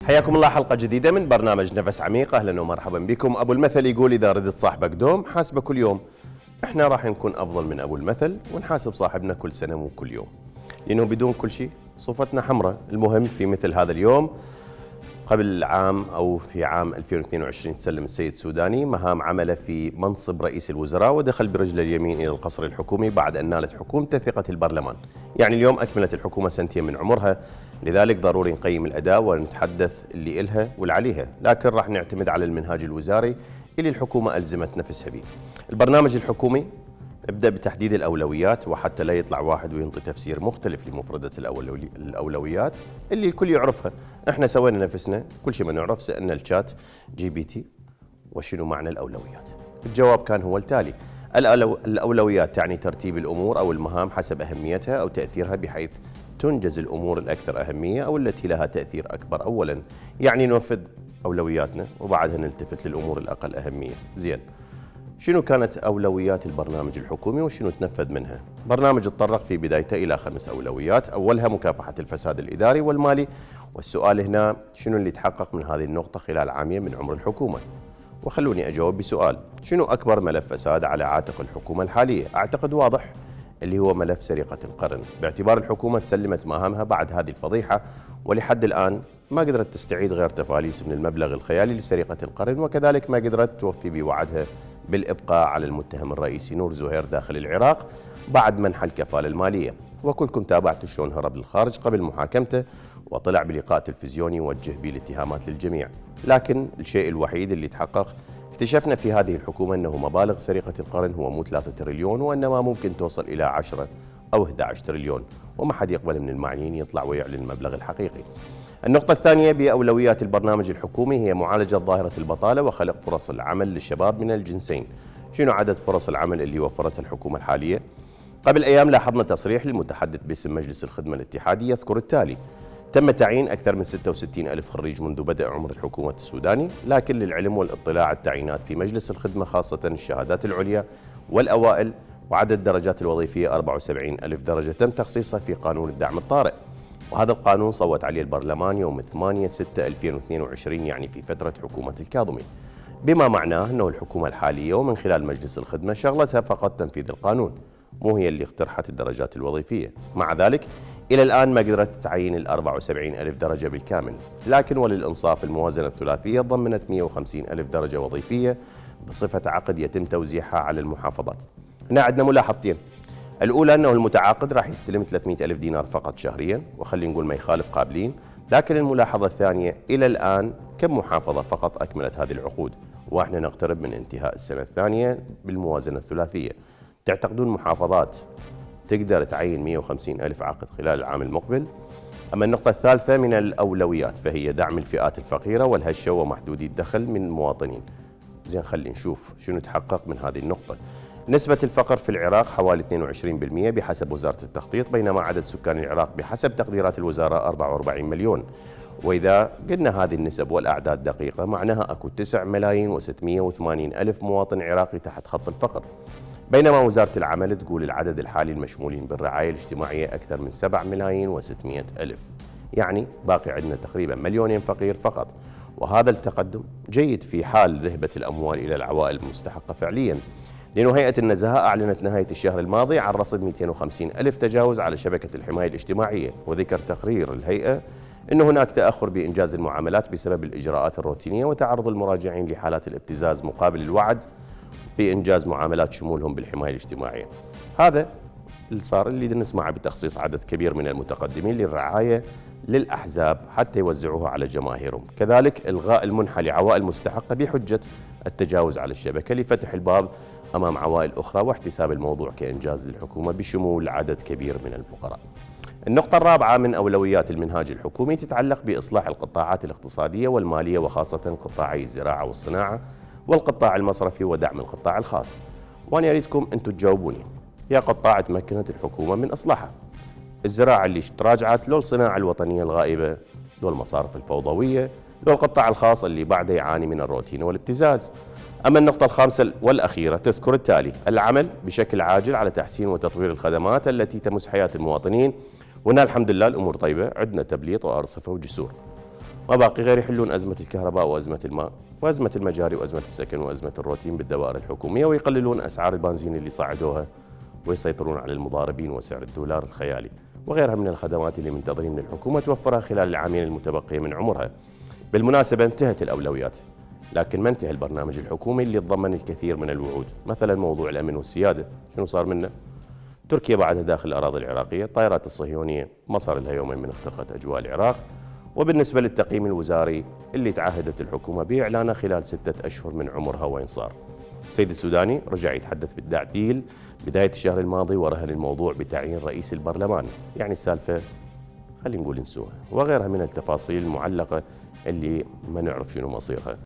حياكم الله حلقة جديدة من برنامج نفس عميق. أهلا ومرحبا بكم. أبو المثل يقول إذا ردت صاحبك دوم حاسبه كل يوم. إحنا راح نكون أفضل من أبو المثل ونحاسب صاحبنا كل سنة مو كل يوم، لأنه بدون كل شيء صفتنا حمراء. المهم في مثل هذا اليوم قبل عام أو في عام 2022 تسلم السيد السوداني مهام عمله في منصب رئيس الوزراء ودخل برجله اليمين إلى القصر الحكومي بعد أن نالت حكومته ثقة البرلمان. يعني اليوم أكملت الحكومة سنتين من عمرها، لذلك ضروري نقيم الأداء ونتحدث اللي إلها واللي عليها، لكن راح نعتمد على المنهاج الوزاري اللي الحكومة ألزمت نفسها به. البرنامج الحكومي ابدأ بتحديد الأولويات، وحتى لا يطلع واحد وينطي تفسير مختلف لمفردة الأولويات اللي الكل يعرفها. احنا سوينا نفسنا كل شيء ما نعرف، سألنا الشات جي بي تي وشنو معنى الأولويات. الجواب كان هو التالي: الأولويات تعني ترتيب الأمور أو المهام حسب أهميتها أو تأثيرها، بحيث تنجز الأمور الأكثر أهمية أو التي لها تأثير أكبر أولا. يعني ننفذ أولوياتنا وبعدها نلتفت للأمور الأقل أهمية. زين، شنو كانت أولويات البرنامج الحكومي وشنو تنفذ منها؟ برنامج تطرق في بدايته إلى 5 أولويات، أولها مكافحة الفساد الإداري والمالي، والسؤال هنا شنو اللي تحقق من هذه النقطة خلال عامين من عمر الحكومة؟ وخلوني أجاوب بسؤال: شنو أكبر ملف فساد على عاتق الحكومة الحالية؟ أعتقد واضح، اللي هو ملف سرقة القرن، باعتبار الحكومة تسلمت مهامها بعد هذه الفضيحة، ولحد الآن ما قدرت تستعيد غير تفاليس من المبلغ الخيالي لسرقة القرن، وكذلك ما قدرت توفي بوعدها بالإبقاء على المتهم الرئيسي نور زهير داخل العراق بعد منح الكفالة المالية. وكلكم تابعتوا شلون هرب للخارج قبل محاكمته وطلع بلقاء تلفزيوني يوجه به الاتهامات للجميع. لكن الشيء الوحيد اللي تحقق اكتشفنا في هذه الحكومة أنه مبالغ سرقة القرن هو مو 3 تريليون، وإنما ممكن توصل إلى 10 أو 11 تريليون، وما حد يقبل من المعنيين يطلع ويعلن المبلغ الحقيقي. النقطة الثانية بأولويات البرنامج الحكومي هي معالجة ظاهرة البطالة وخلق فرص العمل للشباب من الجنسين. شنو عدد فرص العمل اللي وفرتها الحكومة الحالية؟ قبل أيام لاحظنا تصريح للمتحدث باسم مجلس الخدمة الاتحادي يذكر التالي: تم تعيين أكثر من 66 ألف خريج منذ بدء عمر الحكومة السوداني، لكن للعلم والاطلاع التعيينات في مجلس الخدمة خاصة الشهادات العليا والأوائل وعدد الدرجات الوظيفية 74 ألف درجة تم تخصيصها في قانون الدعم الطارئ، وهذا القانون صوت عليه البرلمان يوم 8/6/2022، يعني في فترة حكومة الكاظمي، بما معناه أنه الحكومة الحالية ومن خلال مجلس الخدمة شغلتها فقط تنفيذ القانون، مو هي اللي اقترحت الدرجات الوظيفية. مع ذلك إلى الآن ما قدرت تعيين ال 74 ألف درجة بالكامل، لكن وللإنصاف الموازنة الثلاثية ضمنت 150 ألف درجة وظيفية بصفة عقد يتم توزيعها على المحافظات. هنا عندنا ملاحظتين: الأولى أنه المتعاقد راح يستلم 300 ألف دينار فقط شهريا، وخلينا نقول ما يخالف قابلين. لكن الملاحظة الثانية: إلى الآن كم محافظة فقط أكملت هذه العقود؟ وإحنا نقترب من انتهاء السنة الثانية بالموازنة الثلاثية. تعتقدون محافظات تقدر تعين 150 ألف عقد خلال العام المقبل؟ أما النقطة الثالثة من الأولويات فهي دعم الفئات الفقيرة والهشة ومحدودي الدخل من المواطنين. زين، خلينا نشوف شنو تحقق من هذه النقطة. نسبة الفقر في العراق حوالي 22% بحسب وزارة التخطيط، بينما عدد سكان العراق بحسب تقديرات الوزارة 44 مليون. وإذا قلنا هذه النسب والأعداد دقيقة معناها أكو 9,680,000 مواطن عراقي تحت خط الفقر، بينما وزارة العمل تقول العدد الحالي المشمولين بالرعاية الاجتماعية أكثر من 7,600,000، يعني باقي عندنا تقريبا 2 مليون فقير فقط. وهذا التقدم جيد في حال ذهبت الأموال إلى العوائل المستحقة فعليا، لأن هيئة النزاهة أعلنت نهاية الشهر الماضي عن رصد 250 ألف تجاوز على شبكة الحماية الاجتماعية. وذكر تقرير الهيئة أن هناك تأخر بإنجاز المعاملات بسبب الإجراءات الروتينية وتعرض المراجعين لحالات الابتزاز مقابل الوعد بإنجاز معاملات شمولهم بالحماية الاجتماعية. هذا اللي صار، اللي نسمعه بتخصيص عدد كبير من المتقدمين للرعاية للأحزاب حتى يوزعوها على جماهيرهم، كذلك إلغاء المنحة لعوائل مستحقة بحجة التجاوز على الشبكة لفتح الباب أمام عوائل أخرى واحتساب الموضوع كإنجاز للحكومة بشمول عدد كبير من الفقراء. النقطة الرابعة من أولويات المنهاج الحكومي تتعلق بإصلاح القطاعات الاقتصادية والمالية، وخاصة قطاعي الزراعة والصناعة والقطاع المصرفي ودعم القطاع الخاص. وأنا أريدكم أنتم تجاوبوني، يا قطاع تمكنت الحكومة من إصلاحها؟ الزراعة اللي تراجعت، لو الصناعة الوطنية الغائبة، لو المصارف الفوضوية، لو القطاع الخاص اللي بعده يعاني من الروتين والابتزاز؟ أما النقطة الخامسة والأخيرة تذكر التالي: العمل بشكل عاجل على تحسين وتطوير الخدمات التي تمس حياة المواطنين. وهنا الحمد لله الأمور طيبة، عندنا تبليط وأرصفة وجسور. ما باقي غير يحلون أزمة الكهرباء وأزمة الماء وأزمة المجاري وأزمة السكن وأزمة الروتين بالدوائر الحكومية، ويقللون أسعار البنزين اللي صعدوها، ويسيطرون على المضاربين وسعر الدولار الخيالي وغيرها من الخدمات اللي منتظرين من الحكومة توفرها خلال العامين المتبقية من عمرها. بالمناسبة انتهت الأولويات، لكن ما انتهى البرنامج الحكومي اللي تضمن الكثير من الوعود، مثلا موضوع الأمن والسيادة شنو صار منه؟ تركيا بعدها داخل الأراضي العراقية، الطائرات الصهيونية ما صار لها يومين من اخترقت أجواء العراق. وبالنسبة للتقييم الوزاري اللي تعهدت الحكومة بإعلانه خلال 6 أشهر من عمرها، وين صار؟ السيد السوداني رجع يتحدث بالتعديل بداية الشهر الماضي ورهن الموضوع بتعيين رئيس البرلمان، يعني السالفة خلينا نقول نسوها، وغيرها من التفاصيل المعلقة اللي ما نعرف شنو مصيرها.